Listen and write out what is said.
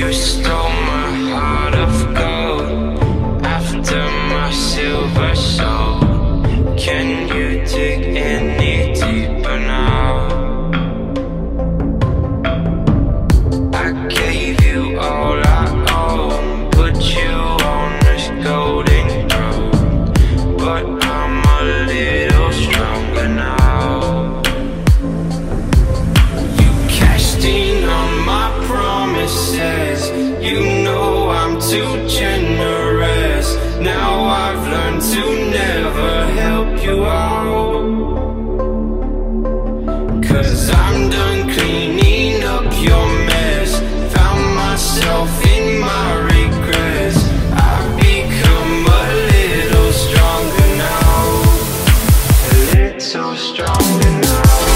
you stole my heart of gold after my silver soul. Can you dig any deeper now? I gave you all I own, put you on this golden throne, but I'm a little stronger now. You cashed in on my promises, you know I'm too generous. Now I've learned to never help you out, 'cause I'm done cleaning up your mess. Found myself in my regrets. I've become a little stronger now, a little stronger now.